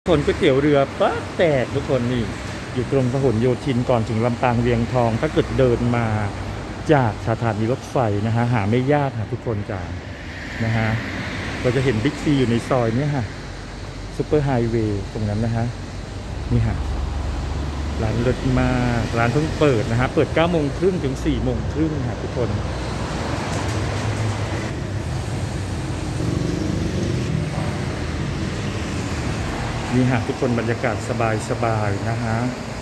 คนก๋วยเตี๋ยวเรือป้าแตกทุกคนนี่อยู่ตรงพหลโยธินก่อนถึงลำปางเวียงทองถ้าเกิดเดินมาจากสถานีรถไฟนะฮะหาไม่ยากค่ะทุกคนจ้านะฮะเราจะเห็นบิ๊กซีอยู่ในซอยนี้ค่ะซุปเปอร์ไฮเวย์ตรงนั้นนะฮะนี่ค่ะร้านรถมากร้านเพิ่งเปิดนะฮะเปิด 9:30 ถึง 4:30ค่ะทุกคนนี่ฮะทุกคนบรรยากาศสบายๆนะฮะ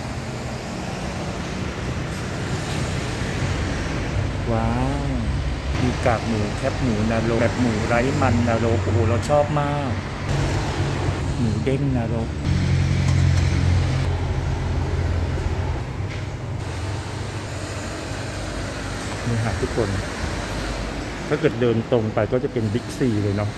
ว้าวมีกากหมูแคบหมูนาโรแบบหมูไร้มันนาโรโอ้โหเราชอบมากหมูเด้งนาโรนี่ฮะทุกคนถ้าเกิดเดินตรงไปก็จะเป็นบิ๊กซีเลยเนาะ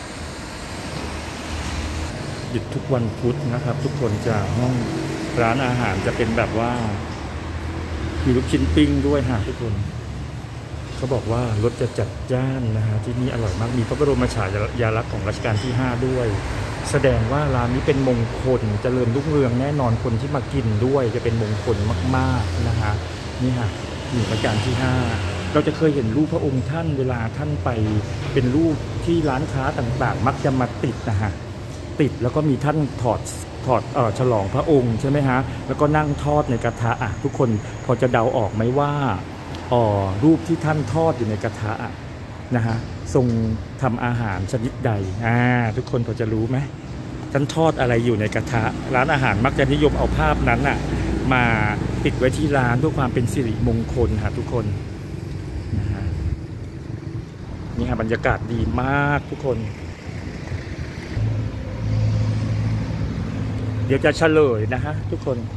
หยุดทุกวันพุธนะครับทุกคนจะห้องร้านอาหารจะเป็นแบบว่ามีลูกชิ้นปิ้งด้วยฮะทุกคนเขาบอกว่ารสจะจัดจ้านนะฮะที่นี่อร่อยมากมีพระบรมฉายาลักษณ์ของรัชกาลที่5ด้วยแสดงว่าร้านนี้เป็นมงคลเจริญรุ่งเรืองแน่นอนคนที่มากินด้วยจะเป็นมงคลมากๆนะฮะนี่ฮะอยู่รัชกาลที่5เราจะเคยเห็นรูปพระองค์ท่านเวลาท่านไปเป็นรูปที่ร้านค้าต่างๆมักจะมาติดนะฮะติดแล้วก็มีท่านถอดฉลองพระองค์ใช่ไหมฮะแล้วก็นั่งทอดในกระทะอ่ะทุกคนพอจะเดาออกไหมว่ารูปที่ท่านทอดอยู่ในกระทะนะฮะทรงทำอาหารชนิดใดทุกคนพอจะรู้ไหมท่านทอดอะไรอยู่ในกระทะร้านอาหารมักจะนิยมเอาภาพนั้นอ่ะมาติดไว้ที่ร้านเพื่อความเป็นสิริมงคลค่ะทุกคนนะฮะนี่ฮะบรรยากาศดีมากทุกคนเดี๋ยวจะเฉลยนะฮะทุกคน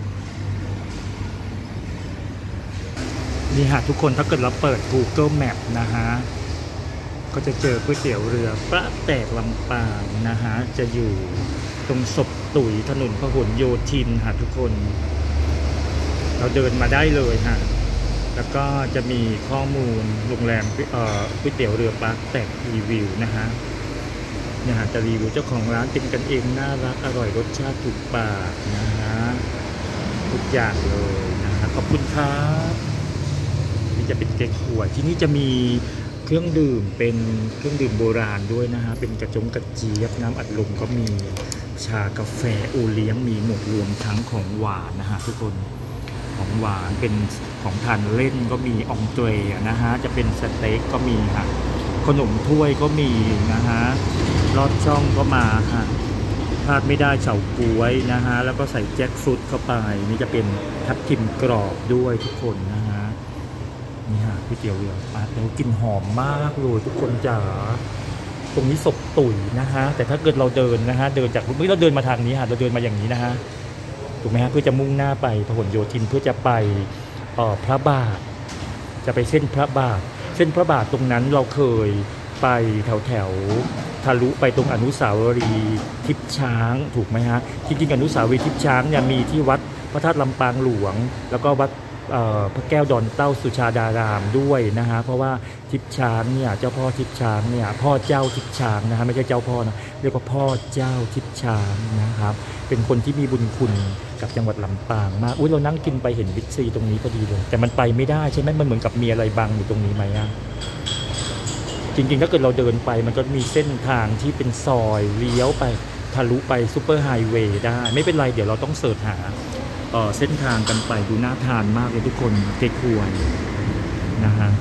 นี่ฮะทุกคนถ้าเกิดเราเปิด Google Map นะฮะก็จะเจอก๋วยเตี๋ยวเรือป้าแตกลำปางนะฮะจะอยู่ตรงศพตุ๋ยถนนพหลโยธินฮะทุกคนเราเดินมาได้เลยฮะแล้วก็จะมีข้อมูลโรงแรมก๋วยเตี๋ยวเรือป้าแตกรีวิวนะฮะเนี่ยฮะจะรีวิวเจ้าของร้านเป็นกันเองน่ารักอร่อยรสชาติถูกปากนะฮะทุกอย่างเลยนะฮะขอบคุณครับนี่จะเป็นเก๊กฮวยที่นี่จะมีเครื่องดื่มเป็นเครื่องดื่มโบราณด้วยนะฮะเป็นกระเจี๊ยบน้ำอัดลมก็มีชากาแฟโอเลี้ยงมีหมดรวมทั้งของหวานนะฮะทุกคนของหวานเป็นของทานเล่นก็มีองเตรนะฮะจะเป็นสเต็กก็มีค่ะขนมถ้วยก็มีนะฮะลอดช่องก็มาค่ะพลาดไม่ได้เฉาก๊วยนะฮะแล้วก็ใส่แจ็คฟรุตเข้าไปนี่จะเป็นทับทิมกรอบด้วยทุกคนนะฮะนี่ฮะก๋วยเตี๋ยวเรือปลาเตี๋ยวกลิ่นหอมมากเลยทุกคนจ๋าตรงนี้ศพตุ๋ยนะฮะแต่ถ้าเกิดเราเดินนะฮะเดินจากเมื่อเราเดินมาทางนี้ฮะเราเดินมาอย่างนี้นะฮะถูกไหมฮะเพื่อจะมุ่งหน้าไปพหลโยธินเพื่อจะไปพระบาทจะไปเส้นพระบาทตรงนั้นเราเคยไปแถวทะลุไปตรงอนุสาวรีย์ทิพย์ช้างถูกไหมฮะที่จริงอนุสาวรีย์ทิพย์ช้างเนี่ยมีที่วัดพระธาตุลำปางหลวงแล้วก็วัดพระแก้วดอนเต้าสุชาดารามด้วยนะฮะเพราะว่าทิพย์ช้างเนี่ยเจ้าพ่อทิพย์ช้างเนี่ยพ่อเจ้าทิพย์ช้างนะฮะไม่ใช่เจ้าพ่อนะเรียกว่าพ่อเจ้าทิพย์ช้างนะครับเป็นคนที่มีบุญคุณกับจังหวัดลำปางมากเรานั่งกินไปเห็นบิ๊กซีตรงนี้พอดีเลยแต่มันไปไม่ได้ใช่ไหมมันเหมือนกับมีอะไรบังอยู่ตรงนี้ไหมอ่ะจริงๆถ้าเกิดเราเดินไปมันก็มีเส้นทางที่เป็นซอยเลี้ยวไปทะลุไปซูเปอร์ไฮเวย์ได้ไม่เป็นไรเดี๋ยวเราต้องเสิร์ชหาเส้นทางกันไปดูน่าทานมากเลยทุกคนเก๊กฮวยนะฮะ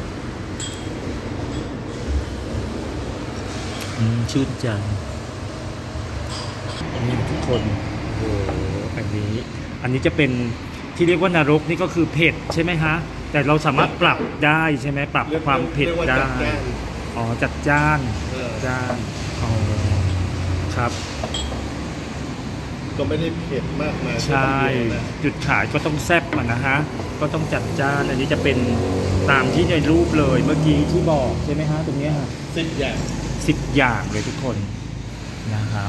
ชื่นใจนี่ทุกคนโอ้อันนี้จะเป็นที่เรียกว่านรกนี่ก็คือเผ็ดใช่ไหมฮะแต่เราสามารถปรับได้ใช่ไหมปรับความเผ็ดได้จัดจ้านครับก็ไม่ได้เผ็ดมากมายใช่จุดขายก็ต้องแซ่บนะฮะก็ต้องจัดจ้านอันนี้จะเป็นตามที่ในรูปเลยเมื่อกี้ที่บอกใช่ไหมฮะตรงนี้ฮะ 10 อย่างเลยทุกคนนะครับ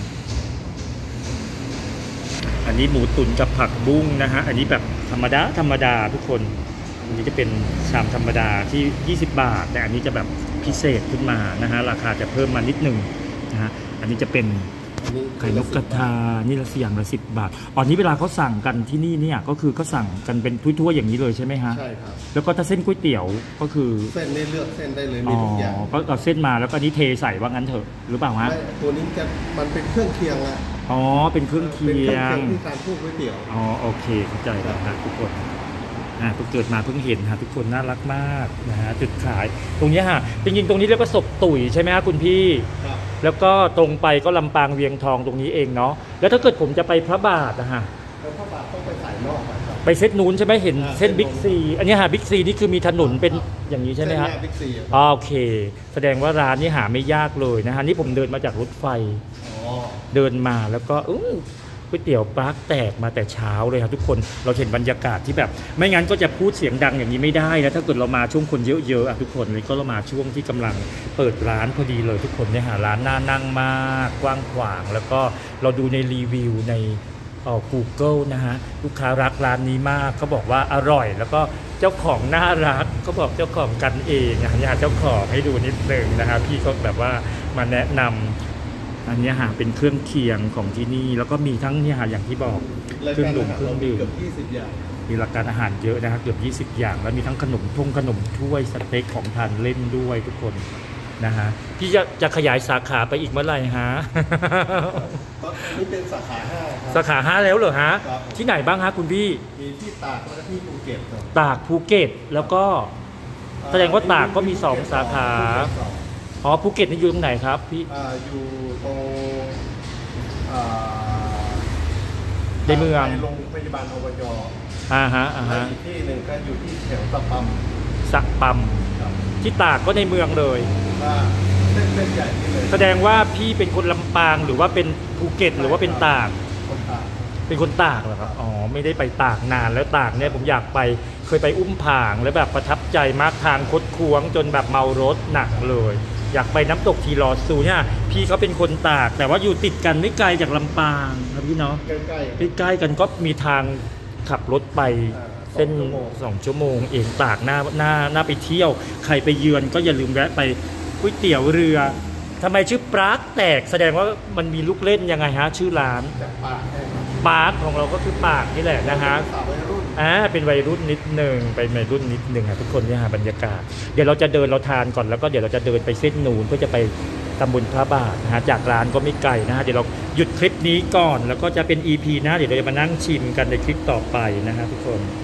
อันนี้หมูตุ๋นกับผักบุ้งนะฮะอันนี้แบบธรรมดาทุกคนอันนี้จะเป็นชามธรรมดาที่20 บาทแต่อันนี้จะแบบพิเศษขึ้นมานะฮะราคาจะเพิ่มมานิดนึงนะฮะอันนี้จะเป็นไข่นกกระทานี่ละอย่างละ10 บาทอ๋อนี้เวลาเขาสั่งกันที่นี่เนี่ยก็คือก็สั่งกันเป็นถ้วยๆอย่างนี้เลยใช่ไหมฮะใช่ครับแล้วก็ถ้าเส้นก๋วยเตี๋ยวก็คือเส้นนี่เลือกเส้นได้เลยมีทุกอย่างก็เอาเส้นมาแล้วก็นี้เทใส่ว่างั้นเถอะหรือเปล่าฮะตัวนี้มันเป็นเครื่องเคียงละอ๋อเป็นเครื่องเคียงที่การพูดก๋วยเตี๋ยวอ๋อโอเคเข้าใจแล้วฮะทุกคนเกิดมาเพิ่งเห็นฮะทุกคนน่ารักมากนะฮะจุดขายตรงนี้ฮะจริงๆตรงนี้เรียกว่าศพตุ๋ยใช่ไหมฮะคุณพี่แล้วก็ตรงไปก็ลำปางเวียงทองตรงนี้เองเนาะแล้วถ้าเกิดผมจะไปพระบาทนะฮะพระบาทต้องไปสายนอกไปเส้นนู้นใช่ไหมเห็นเส้นบิ๊กซีอันนี้ฮะบิ๊กซีนี่คือมีถนนเป็นอย่างนี้ใช่ไหมฮะโอเคแสดงว่าร้านนี้หาไม่ยากเลยนะฮะนี่ผมเดินมาจากรถไฟเดินมาแล้วก็ก๋วยเตี๋ยวปลาแตกมาแต่เช้าเลยครับทุกคนเราเห็นบรรยากาศที่แบบไม่งั้นก็จะพูดเสียงดังอย่างนี้ไม่ได้นะถ้าเกิดเรามาช่วงคนเยอะๆทุกคนเลยก็เรามาช่วงที่กำลังเปิดร้านพอดีเลยทุกคนเนี่ยหาร้านน่านั่งมากกว้างขวางแล้วก็เราดูในรีวิวในGoogle นะฮะลูกค้ารักร้านนี้มากเขาบอกว่าอร่อยแล้วก็เจ้าของน่ารักเขาบอกเจ้าของกันเองอยากเจ้าของให้ดูนิดนึงนะครับพี่ก็แบบว่ามาแนะนำอันนี้หาเป็นเครื่องเคียงของที่นี่แล้วก็มีทั้งเนี่ยอย่างที่บอกเครื่องดื่มเกือบ20 อย่างมีรายการอาหารเยอะนะครับเกือบ20 อย่างแล้วมีทั้งขนมถ้วยสเต็กของทานเล่นด้วยทุกคนนะฮะพี่จะขยายสาขาไปอีกเมื่อไหร่ฮะตอนนี้เป็นสาขา5 สาขา5แล้วเหรอฮะที่ไหนบ้างฮะคุณพี่มีที่ตากและที่ภูเก็ตตากภูเก็ตแล้วก็แสดงว่าตากก็มี2 สาขาอ๋อภูเก็ตนี่อยู่ตรงไหนครับพี่อยู่ตรงในเมืองโรงพยาบาลอบจอีกที่หนึ่งก็อยู่ที่แถวสะปั๊มที่ตากก็ในเมืองเลยเส้นใหญ่ที่เลยแสดงว่าพี่เป็นคนลำปางหรือว่าเป็นภูเก็ตหรือว่าเป็นตากเป็นคนตากเหรอครับอ๋อไม่ได้ไปตากนานแล้วตากเนี่ยผมอยากไปเคยไปอุ้มผางแล้วแบบประทับใจมากทางคดควงจนแบบเมารถหนักเลยอยากไปน้ำตกทีลอซูเนี่ยพี่เขาเป็นคนตากแต่ว่าอยู่ติดกันไม่ไกลจากลำปางครับพี่เนาะใกล้กันก็มีทางขับรถไปเส้น2 ชั่วโมงเองตากหน้าไปเที่ยวใครไปเยือนก็อย่าลืมแวะไปก๋วยเตี๋ยวเรือทำไมชื่อปาร์คแตกแสดงว่ามันมีลูกเล่นยังไงฮะชื่อร้านปาร์คของเราก็คือปากนี่แหละนะฮะเป็นวัยรุ่นนิดหนึ่งไปวัยรุ่นนิดหนึ่งทุกคนเนี่ยฮะบรรยากาศเดี๋ยวเราจะเดินเราทานก่อนแล้วก็เดี๋ยวเราจะเดินไปเส้นนูนเพื่อจะไปตำบลพระบาทนะฮะจากร้านก็ไม่ไกลนะฮะเดี๋ยวเราหยุดคลิปนี้ก่อนแล้วก็จะเป็น EP นะเดี๋ยวเราจะมานั่งชิมกันในคลิปต่อไปนะฮะทุกคน